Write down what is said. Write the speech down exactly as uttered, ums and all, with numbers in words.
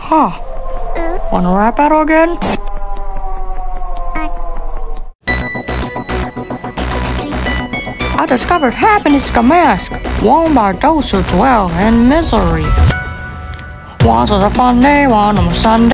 Huh. Wanna rap battle again? I discovered happiness is a mask worn by those who dwell in misery. Once was a fun day, one on a Sunday.